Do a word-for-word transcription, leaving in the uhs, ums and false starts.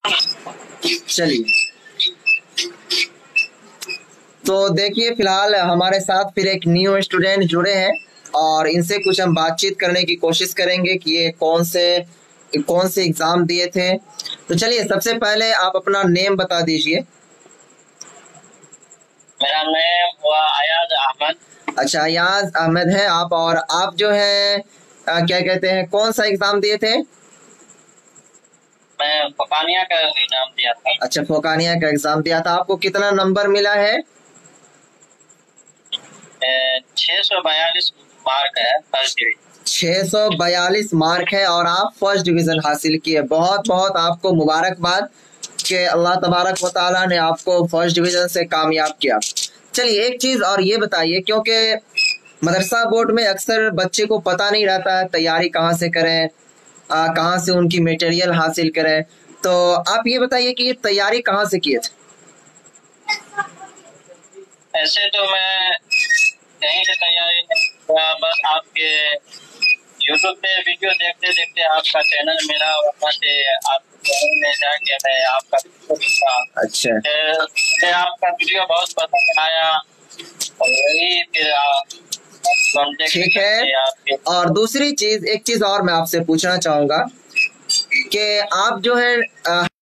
चलिए, तो देखिए फिलहाल हमारे साथ फिर एक न्यू स्टूडेंट जुड़े हैं और इनसे कुछ हम बातचीत करने की कोशिश करेंगे कि ये कौन से कौन से एग्जाम दिए थे। तो चलिए, सबसे पहले आप अपना नेम बता दीजिए। मेरा नेम हुआ अयाज अहमद। अच्छा, अयाज अहमद है आप, और आप जो है आ, क्या कहते हैं, कौन सा एग्जाम दिए थे? मैं फोकानिया का एग्जाम दिया था। अच्छा, फोकानिया का एग्जाम दिया था। आपको कितना नंबर मिला है? छह सौ बयालीस मार्क है, फर्स्ट डिवीजन। छह सौ बयालीस मार्क है और आप फर्स्ट डिवीजन हासिल किए। बहुत बहुत आपको मुबारकबाद कि अल्लाह तबारक व तआला ने आपको फर्स्ट डिवीजन से कामयाब किया। चलिए, एक चीज और ये बताइए, क्योंकि मदरसा बोर्ड में अक्सर बच्चे को पता नहीं रहता है तैयारी कहाँ से करें, कहाँ से उनकी मटेरियल हासिल करें, तो आप ये बताइए कि ये तैयारी कहाँ से किए थे? ऐसे तो मैं कहीं से तैयारी नहीं, बस आपके यूट्यूब पे वीडियो देखते देखते आपका चैनल मिला, वहाँ से आपके चैनल में जाके मैं आपका वीडियो देखा। अच्छा, फिर आपका वीडियो बहुत पसंद आया और वही फिर ठीक है। और दूसरी चीज, एक चीज और मैं आपसे पूछना चाहूंगा कि आप जो है